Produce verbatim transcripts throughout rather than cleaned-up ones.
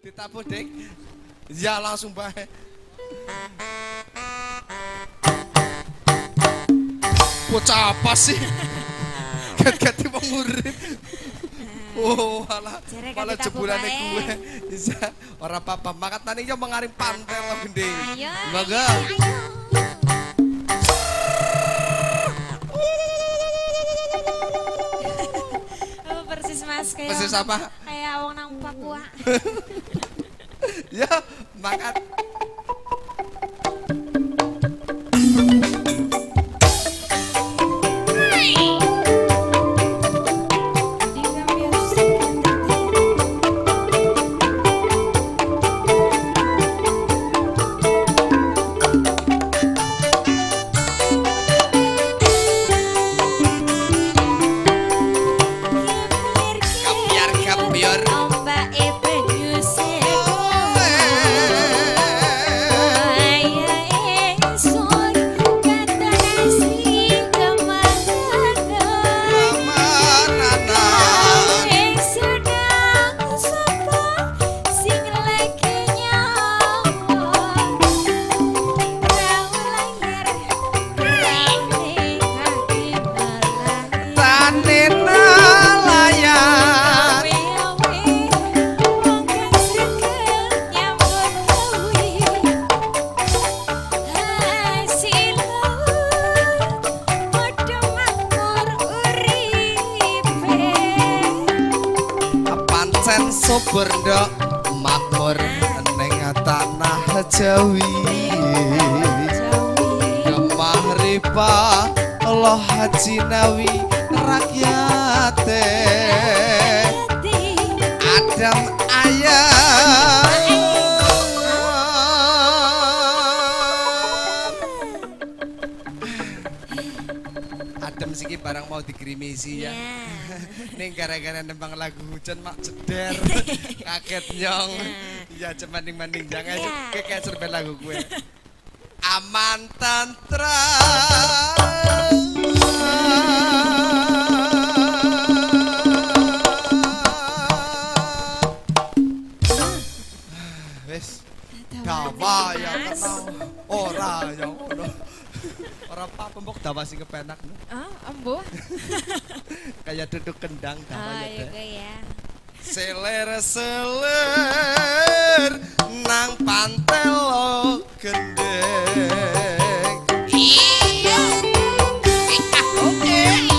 Ditapu, Dik. Ya langsung bae. Bocah apa sih? Gat-gati wong urip. Oh, malah malah jebulane gue. Bisa ora apa-apa. Makat nani yo mengaring pantel lo gending. Ayo. Mangga. Oh, persis Mas kayak. Persis apa? Kayak wong nang Papua. Ya, makat. Sober ndok makmur ning tanah Jawi Gemah riba Allah Haji Nawi rakyate Adam ayam Adam siki barang mau digrimisi ya ning gara-gara nembang lagu hujan mak ceder kaget nyong ya cemanding-manding jangan kayak serba lagu gue aman tantra wes dawa ya kenal ora ya orang apa pembok dawa sing kepenak oh ambo kayak duduk kendang oh iya ya seler seler nang pantel lo gendeng iya oke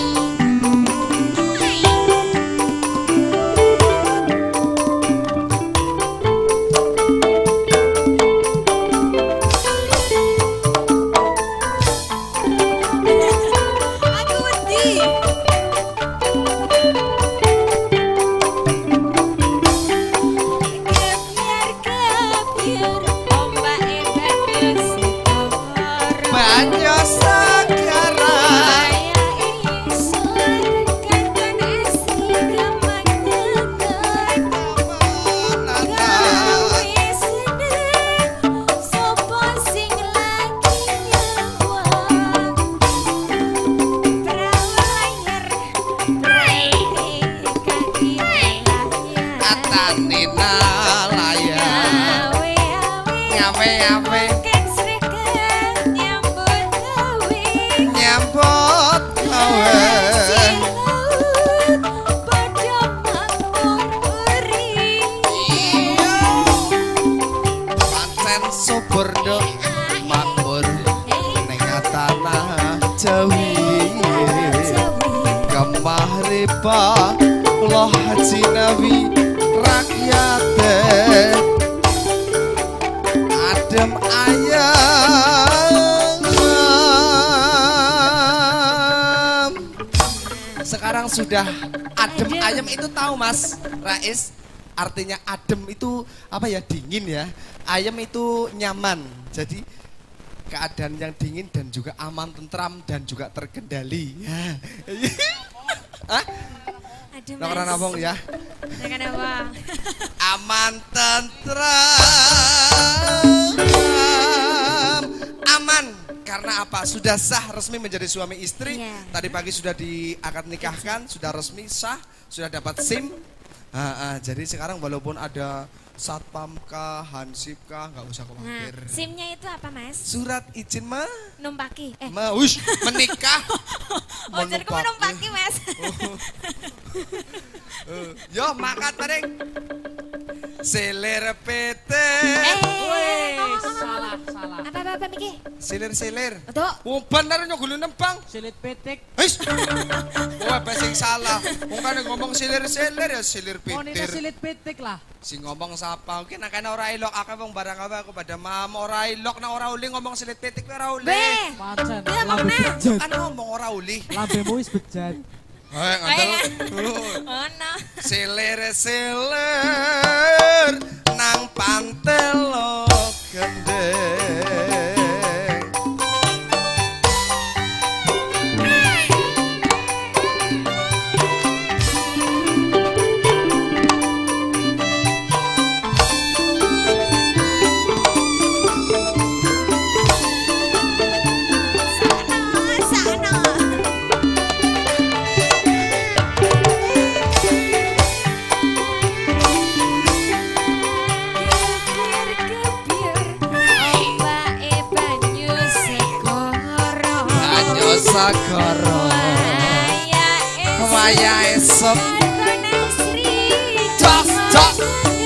Allah Haji Nawi rakyate adem ayam sekarang sudah adem ayam itu tahu Mas Rais artinya adem itu apa ya dingin ya ayam itu nyaman jadi keadaan yang dingin dan juga aman tentram dan juga terkendali Hah? Aduh Mas. Nah, nabong ya. Nah, apa? Aman tentram. Aman karena apa? Sudah sah resmi menjadi suami istri. Yeah. Tadi pagi sudah diakad nikahkan, sudah resmi sah, sudah dapat SIM. Ah, ah, jadi sekarang walaupun ada satpam kah, hansip kah, nggak usah Nah, khawatir. SIM-nya itu apa, Mas? Surat izin mah, Numpaki. Eh, ma, wish, menikah. oh, jadi kamu numpaki, Mas. Uh, yo, makat paring. Selir P T. Eh, Wes, ngomong, ngomong, salah, ngomong. salah. Apa apa apa Miki? Silir-silir. Betul. Oh, bener nyogulin nembang. Silit petik. His. Oh, basing salah. Wong kan ngomong silir-silir ya silir Oh, ini pitir. silit petik lah. Si ngomong sapa? Oke, nakana ora ilok akeh wong barang apa aku pada mam ora ilok na ora uli ngomong silit pitik ora uli. Be. Pancen. Dia mau lambe kemana? bejat. Kan ngomong ora uli. Lambemu wis bejat. Hei, ngandel. Oh, no. Silir-silir nang pantel lo gendeng. Sana, sana. Sagara waya esok jos jos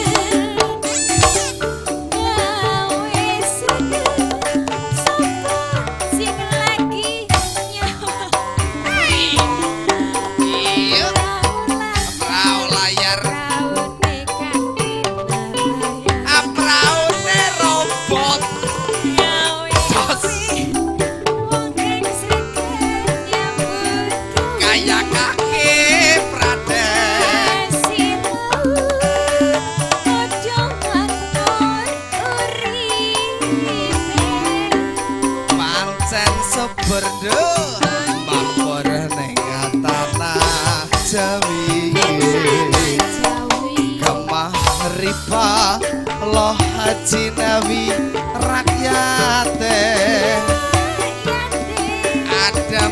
iya perahu layar perahu robot jos kayak kaki praden pancen seberdo makmur ning tanah Jawi kemah riba loh haji nawi rakyate adem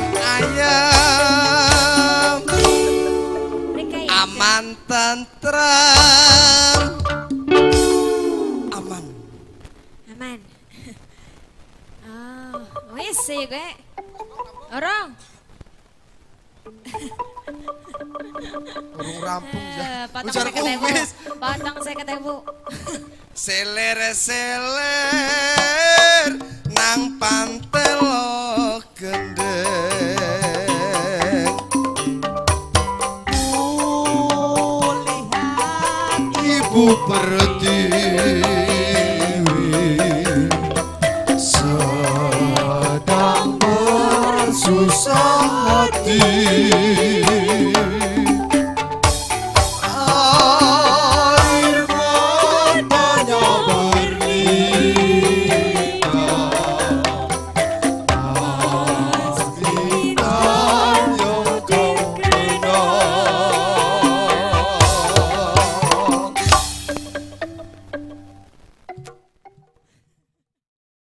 ayam aman tentrem aman Aman. Oh, wis ya gue. Orang. urung rampung Eh, ya potong ujar saya ketemu. kumis Potong saya ketemu. seler-seler nang pantel lo gendeng ibu berdiri sedang bersusah hati